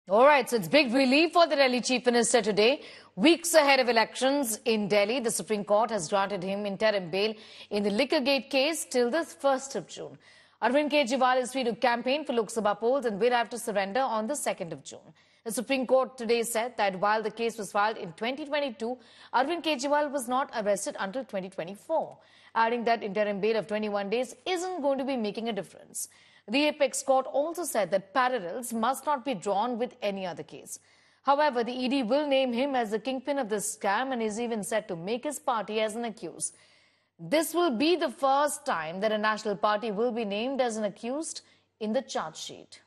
All right, so it's big relief for the Delhi Chief Minister today. Weeks ahead of elections in Delhi, the Supreme Court has granted him interim bail in the Liquorgate case till the 1st of June. Arvind Kejriwal is free to campaign for Lok Sabha polls and will have to surrender on the 2nd of June. The Supreme Court today said that while the case was filed in 2022, Arvind Kejriwal was not arrested until 2024, adding that interim bail of 21 days isn't going to be making a difference. The apex court also said that parallels must not be drawn with any other case. However, the ED will name him as the kingpin of this scam and is even set to make his party as an accused. This will be the first time that a national party will be named as an accused in the charge sheet.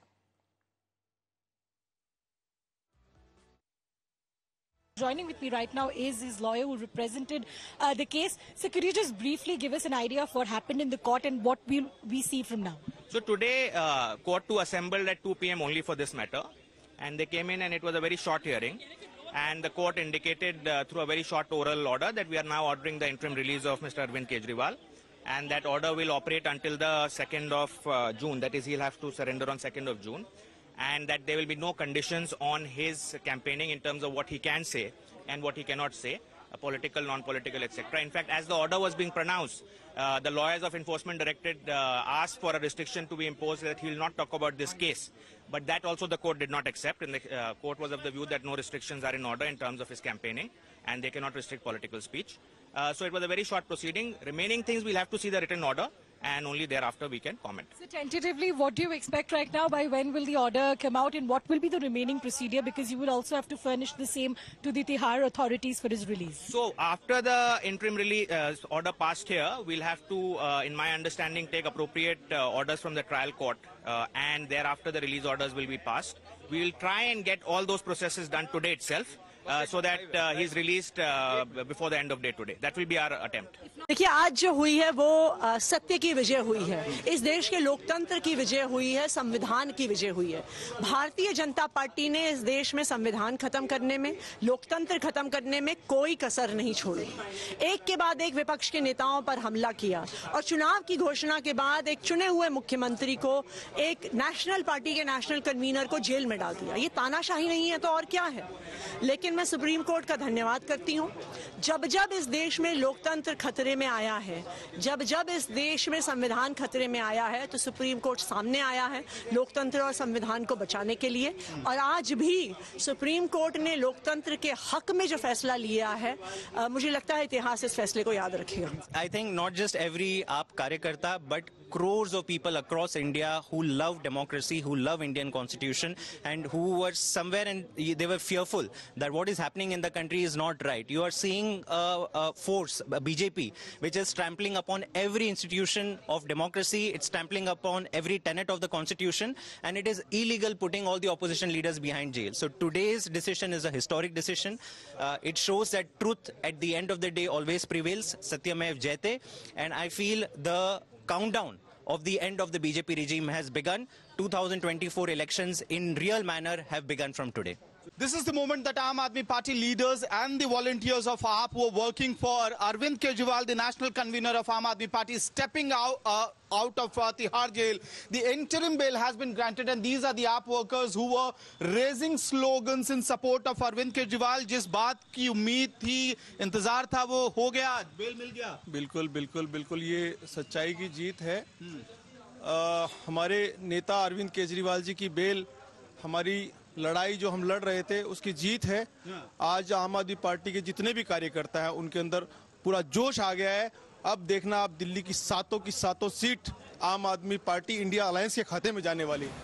Joining with me right now is his lawyer who represented the case. So could you just briefly give us an idea of what happened in the court and what will we see from now? So today, court 2 assembled at 2 p.m. only for this matter. And they came in and it was a very short hearing. And the court indicated through a very short oral order that we are now ordering the interim release of Mr. Arvind Kejriwal. And that order will operate until the 2nd of June. That is, he'll have to surrender on 2nd of June. And that there will be no conditions on his campaigning in terms of what he can say and what he cannot say, political, non-political, etc. In fact, as the order was being pronounced, the lawyers of Enforcement Directorate asked for a restriction to be imposed that he will not talk about this case. But that also the court did not accept, and the court was of the view that no restrictions are in order in terms of his campaigning, and they cannot restrict political speech. So it was a very short proceeding. Remaining things, we'll have to see the written order, and only thereafter we can comment. So tentatively, what do you expect right now? By when will the order come out and what will be the remaining procedure? Because you will also have to furnish the same to the Tihar authorities for his release. So after the interim release order passed here, we'll have to, in my understanding, take appropriate orders from the trial court and thereafter the release orders will be passed. We will try and get all those processes done today itself. So that he's released before the end of day today. That will be our attempt. देखिए, आज जो हुई है वो सत्य की विजय हुई है, इस देश के लोकतंत्र की विजय हुई है, संविधान की विजय हुई है। भारतीय जनता पार्टी ने इस देश में संविधान खत्म करने में, लोकतंत्र खत्म करने में कोई कसर नहीं छोड़ी। एक के बाद एक विपक्ष के नेताओं पर हमला किया और चुनाव की घोषणा के बाद एक चुने हुए मुख्यमंत्री को, एक नेशनल पार्टी के नेशनल कन्वीनर को जेल में डाल दिया। ये तानाशाही नहीं है तो और क्या है? लेकिन मैं सुप्रीम कोर्ट का धन्यवाद करती हूं। जब जब इस देश में लोकतंत्र खतरे में आया है, जब जब इस देश में संविधान खतरे में आया है, तो सुप्रीम कोर्ट सामने आया है लोकतंत्र और संविधान को बचाने के लिए। और आज भी सुप्रीम कोर्ट ने लोकतंत्र के हक में जो फैसला लिया है, मुझे लगता है इतिहास इस फैसले को याद रखेगा। I think not just every AAP कार्यकर्ता, but crores of people across India who love democracy, who love Indian constitution, and who were somewhere and they were fearful that what is happening in the country is not right. You are seeing a force, a BJP, which is trampling upon every institution of democracy. It's trampling upon every tenet of the constitution, and it is illegal putting all the opposition leaders behind jail. So today's decision is a historic decision. It shows that truth at the end of the day always prevails. Satyamev Jayate. And I feel the countdown of the end of the BJP regime has begun. 2024 elections in real manner have begun from today. This is the moment that Aam Aadmi Party leaders and the volunteers of AAP who are working for Arvind Kejriwal, the national convener of Aam Aadmi Party, stepping out of Tihar jail. The interim bail has been granted, and these are the AAP workers who were raising slogans in support of Arvind Kejriwal. जिस बात की उम्मीद थी, इंतजार था, वो हो गया, बेल मिल गया। बिल्कुल बिल्कुल बिल्कुल ये सच्चाई की जीत है। हमारे नेता अरविंद केजरीवाल जी की बेल, हमारी लड़ाई जो हम लड़ रहे थे उसकी जीत है। आज आम आदमी पार्टी के जितने भी कार्यकर्ता हैं उनके अंदर पूरा जोश आ गया है। अब देखना, आप दिल्ली की सातों सीट आम आदमी पार्टी इंडिया अलायंस के खाते में जाने वाली।